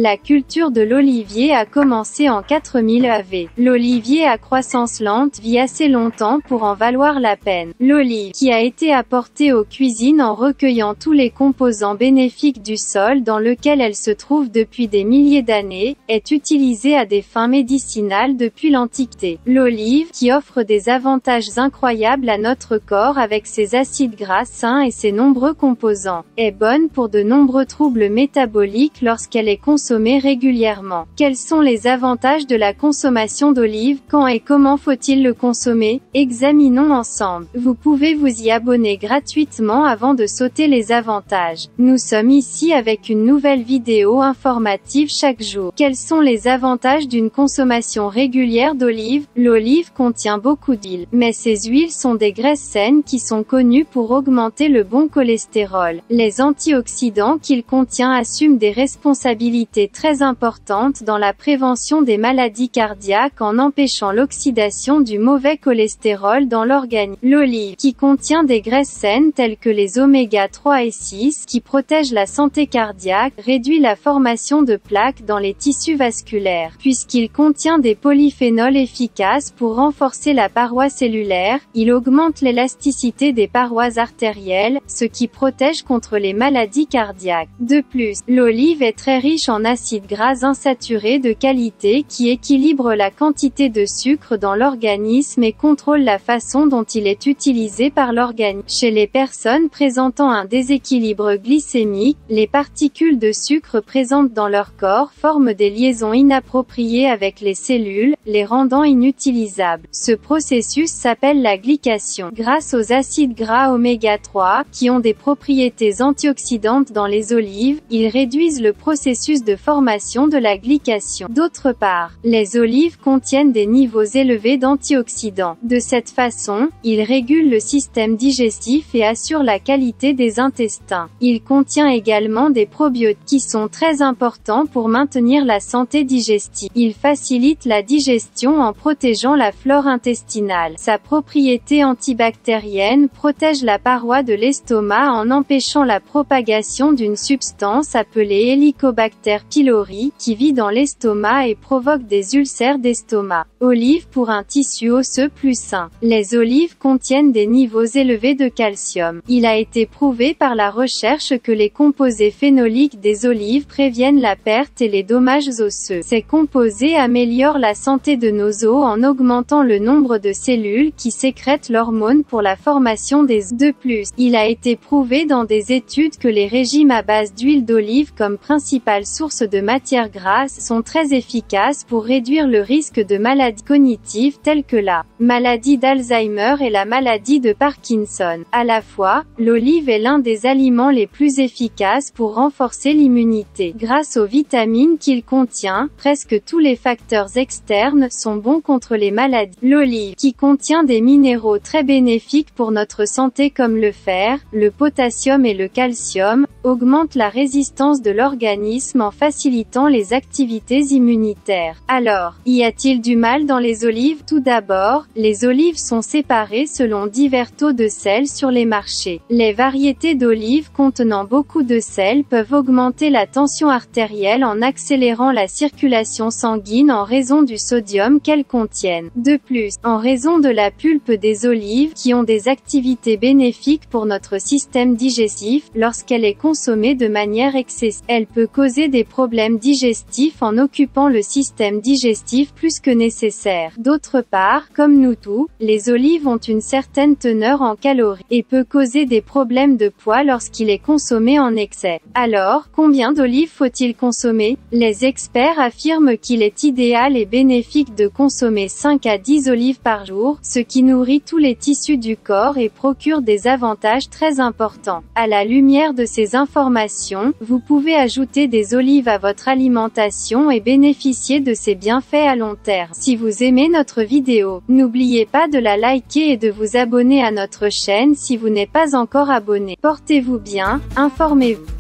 La culture de l'olivier a commencé en 4000 AV. L'olivier à croissance lente vit assez longtemps pour en valoir la peine. L'olive, qui a été apportée aux cuisines en recueillant tous les composants bénéfiques du sol dans lequel elle se trouve depuis des milliers d'années, est utilisée à des fins médicinales depuis l'Antiquité. L'olive, qui offre des avantages incroyables à notre corps avec ses acides gras sains et ses nombreux composants, est bonne pour de nombreux troubles métaboliques lorsqu'elle est consommée régulièrement. Quels sont les avantages de la consommation d'olive? Quand et comment faut-il le consommer? Examinons ensemble. Vous pouvez vous y abonner gratuitement avant de sauter les avantages. Nous sommes ici avec une nouvelle vidéo informative chaque jour. Quels sont les avantages d'une consommation régulière d'olive? L'olive contient beaucoup d'huile, mais ces huiles sont des graisses saines qui sont connues pour augmenter le bon cholestérol. Les antioxydants qu'il contient assument des responsabilités très importantes dans la prévention des maladies cardiaques en empêchant l'oxydation du mauvais cholestérol dans l'organisme. L'olive, qui contient des graisses saines telles que les oméga 3 et 6 qui protègent la santé cardiaque, réduit la formation de plaques dans les tissus vasculaires, puisqu'il contient des polyphénols efficaces pour renforcer la paroi cellulaire. Il augmente l'élasticité des parois artérielles, ce qui protège contre les maladies cardiaques. De plus, l'olive est très riche en acides gras insaturés de qualité qui équilibrent la quantité de sucre dans l'organisme et contrôlent la façon dont il est utilisé par l'organisme. Chez les personnes présentant un déséquilibre glycémique, les particules de sucre présentes dans leur corps forment des liaisons inappropriées avec les cellules, les rendant inutilisables. Ce processus s'appelle la glycation. Grâce aux acides gras oméga 3, qui ont des propriétés antioxydantes dans les olives, ils réduisent le processus de formation de la glycation. D'autre part, les olives contiennent des niveaux élevés d'antioxydants. De cette façon, ils régulent le système digestif et assurent la qualité des intestins. Il contient également des probiotiques qui sont très importants pour maintenir la santé digestive. Il facilite la digestion en protégeant la flore intestinale. Sa propriété antibactérienne protège la paroi de l'estomac en empêchant la propagation d'une substance appelée Helicobacter pylori, qui vit dans l'estomac et provoque des ulcères d'estomac. Olive pour un tissu osseux plus sain. Les olives contiennent des niveaux élevés de calcium. Il a été prouvé par la recherche que les composés phénoliques des olives préviennent la perte et les dommages osseux. Ces composés améliorent la santé de nos os en augmentant le nombre de cellules qui sécrètent l'hormone pour la formation des os. De plus, il a été prouvé dans des études que les régimes à base d'huile d'olive comme principale source de matière grasse sont très efficaces pour réduire le risque de maladies cognitives telles que la maladie d'Alzheimer et la maladie de Parkinson. À la fois, l'olive est l'un des aliments les plus efficaces pour renforcer l'immunité. Grâce aux vitamines qu'il contient, presque tous les facteurs externes sont bons contre les maladies. L'olive, qui contient des minéraux très bénéfiques pour notre santé comme le fer, le potassium et le calcium, augmente la résistance de l'organisme en facilitant les activités immunitaires. Alors, y a-t-il du mal dans les olives? Tout d'abord, les olives sont séparées selon divers taux de sel sur les marchés. Les variétés d'olives contenant beaucoup de sel peuvent augmenter la tension artérielle en accélérant la circulation sanguine en raison du sodium qu'elles contiennent. De plus, en raison de la pulpe des olives qui ont des activités bénéfiques pour notre système digestif, lorsqu'elle est consommée de manière excessive, elle peut causer des problèmes digestifs en occupant le système digestif plus que nécessaire. D'autre part, comme nous tous, les olives ont une certaine teneur en calories, et peut causer des problèmes de poids lorsqu'il est consommé en excès. Alors, combien d'olives faut-il consommer? Les experts affirment qu'il est idéal et bénéfique de consommer 5 à 10 olives par jour, ce qui nourrit tous les tissus du corps et procure des avantages très importants. À la lumière de ces informations, vous pouvez ajouter des olives à votre alimentation et bénéficier de ces bienfaits à long terme. Si vous aimez notre vidéo, n'oubliez pas de la liker et de vous abonner à notre chaîne si vous n'êtes pas encore abonné. Portez-vous bien, informez-vous.